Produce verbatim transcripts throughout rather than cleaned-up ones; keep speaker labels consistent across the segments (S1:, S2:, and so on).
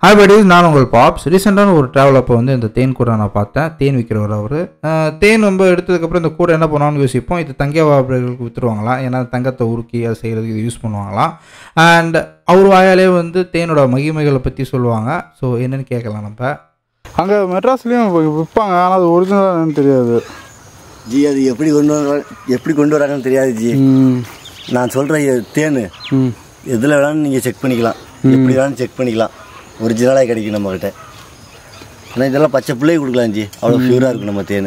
S1: Hi buddies, நான் உங்கள் பாப்ஸ். ரீசெண்டான ஒரு ட்ராவல் அப்போ வந்து இந்த தேன் கூடை நான் பார்த்தேன். தேன் விற்கிறவர் அவர். தேன் ரொம்ப எடுத்ததுக்கப்புறம் இந்த கூடை என்ன பண்ணுவான்னு யோசிப்போம். இது தங்க வியாபாரிகளுக்கு விற்றுருவாங்களாம். ஏன்னா தங்கத்தை உருக்கி அதை செய்கிறதுக்கு இது யூஸ் பண்ணுவாங்களாம். அண்ட் அவர் வாயாலே வந்து தேனோட மகிமைகளை பற்றி சொல்லுவாங்க. ஸோ என்னென்னு கேட்கலாம் நம்ம.
S2: அங்கே மெட்ராஸ்லேயும் விற்பாங்க, ஆனால் அது ஒரிஜினலாக தெரியாது
S3: ஜி. அது எப்படி கொண்டு வர எப்படி கொண்டு வராங்கன்னு தெரியாது ஜி. நான் சொல்கிற தேன் எதில் வேணாலும் நீங்கள் செக் பண்ணிக்கலாம், எப்படி வேணாலும் செக் பண்ணிக்கலாம். ஒரிஜினலாக கிடைக்கும் நம்மக்கிட்ட. ஆனால் இதெல்லாம் பச்சை பிள்ளைக்கு கொடுக்கலாம் ஜி, அவ்வளோ ப்யூராக இருக்கும் நம்ம தேன்.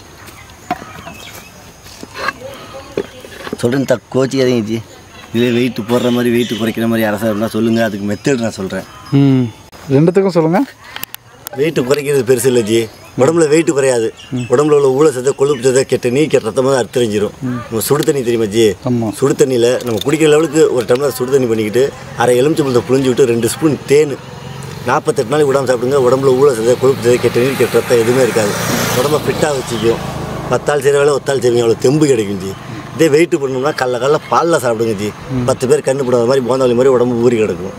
S3: சொல்கிறேன் தக் கோச்சிக்காதீங்க ஜி. இதில் வெயிட்டு போடுற மாதிரி வெயிட்டு குறைக்கிற மாதிரி அரசாக இருந்தால் சொல்லுங்கள், அதுக்கு மெத்தட் நான் சொல்கிறேன்.
S2: ம் ரெண்டுத்துக்கும் சொல்லுங்கள்.
S3: வெயிட்டு குறைக்கிறது பெருசு இல்லை ஜி. உடம்புல வெயிட்டு குறையாது. உடம்புல உள்ள ஊழ சதை கொழுப்பு சதை கெட்ட நீ கெட்ட ரத்தமாக தான் அறுத்தறிஞ்சிடும். நம்ம சுடு தண்ணி தெரியுமா ஜி? சுடு தண்ணியில் நம்ம குடிக்கிற லெவலுக்கு ஒரு டம்ளர் சுடு தண்ணி பண்ணிக்கிட்டு அரை எலுமிச்சம்பழத்தை புழிஞ்சு விட்டு ரெண்டு ஸ்பூன் தேன் நாற்பத்தெட்டு நாளைக்கு விடாமல் சாப்பிடுங்க. உடம்புல ஊழ சதை கொழுப்பு சதை கெட்ட நீர் கெட்ட ரத்தம் எதுவுமே இருக்காது. உடம்பை ஃபிட்டாக வச்சுக்கும். பத்தாள் செய்கிற வேலை ஒத்தாள் செய்வீங்க, அவ்வளோ தெம்பு கிடைக்கும் ஜி. இதே வெயிட்டு பண்ணணும்னா கல்ல கல்ல பாலில் சாப்பிடுங்க ஜி. பத்து பேர் கண்ணு போடாத மாதிரி போந்தாவளி மாதிரி உடம்பு ஊறி கிடக்கும்.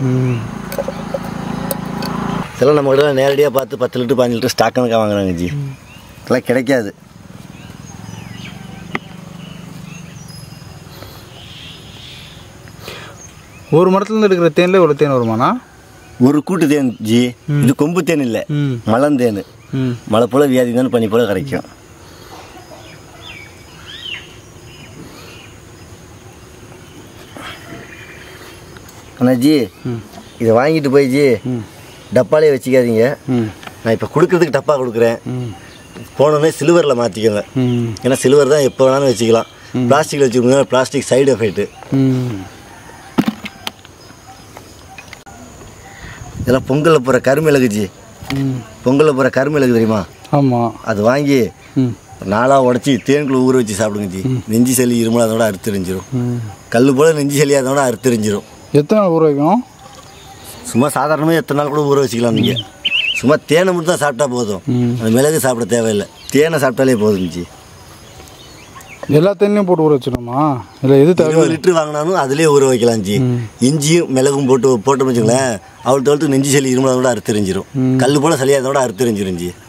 S3: இதெல்லாம் நம்ம கிட்ட நேரடியாக பார்த்து பத்து லிட்டர் பதினஞ்சு லிட்டர் ஸ்டாக் கணக்காக வாங்குறாங்க ஜி. இதெல்லாம் கிடைக்காது.
S2: ஒரு மரத்துலேருந்து எடுக்கிற தேனில் ஒரு தேன் வருமானா?
S3: ஒரு கூட்டு தேன் ஜி. இது கொம்பு தேன் இல்லை, மலந்தேன். மழை போல வியாதி தானே பனி போல கிடைக்கும். அண்ணா ஜி, இதை வாங்கிட்டு போய் ஜி டப்பாலே வச்சுக்காதீங்க. நான் இப்போ கொடுக்கறதுக்கு டப்பா கொடுக்குறேன். போனோடனே சில்வரில் மாற்றிக்கோங்க. ஏன்னா சில்வர் தான் எப்போ வேணாலும் வச்சுக்கலாம். பிளாஸ்டிக்கில் வச்சுக்கோங்க, பிளாஸ்டிக் சைடு எஃபெக்ட்டு. இதெல்லாம் பொங்கலில் போகிற கருமிளகு ஜி. பொங்கலில் போகிற கருமிளகு தெரியுமா? ஆமாம். அது வாங்கி நாளாக உடச்சி தேனுக்குள்ள ஊற வச்சு சாப்பிடுங்க ஜி. நெஞ்சு சளி இருமல் அதோட அறுத்தறிஞ்சிரும். கல் போல் நெஞ்சு சளி அதோட அறுத்தறிஞ்சிரும்.
S2: எத்தனை நாள் ஊற வைக்கணும்?
S3: சும்மா சாதாரணமாக எத்தனை நாள் கூட ஊற வச்சுக்கலாம். நீங்கள் சும்மா தேனை மட்டும் தான் சாப்பிட்டா போதும். அந்த மிளகு சாப்பிட தேவையில்லை, தேனை சாப்பிட்டாலே போதும் ஜி.
S2: எல்லா தேனையும் போட்டு ஊற வச்சிடணுமா? இல்லை எது
S3: இருபது லிட்டரு வாங்கினாலும் அதுலேயே ஊற வைக்கலாம் ஜி. இஞ்சியும் மிளகும் போட்டு போட்டோம்னு வச்சுங்களேன், அவள் தோளத்துக்கு நெஞ்சு சளி இருமலை கூட அறுத்தறிஞ்சிரும். கல் போல் சளியாக அதோட அறுத்தறிஞ்சிரும் ஜி.